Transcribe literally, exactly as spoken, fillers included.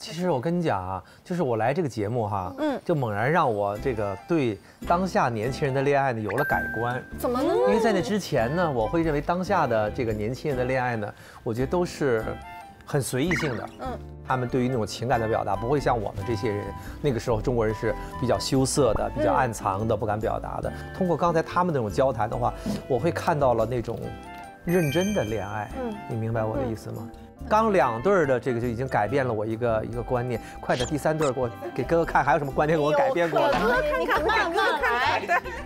其实我跟你讲啊，就是我来这个节目哈，嗯，就猛然让我这个对当下年轻人的恋爱呢有了改观。 怎么呢？ 因为在那之前呢，我会认为当下的这个年轻人的恋爱呢，我觉得都是很随意性的。嗯，他们对于那种情感的表达，不会像我们这些人，那个时候中国人是比较羞涩的、比较暗藏的、不敢表达的。通过刚才他们那种交谈的话，我会看到了那种认真的恋爱。嗯，你明白我的意思吗？刚两对儿的这个就已经改变了我一个一个观念，快点第三对儿给我给哥哥看还有什么观念给我改变过来？ 你看慢慢来。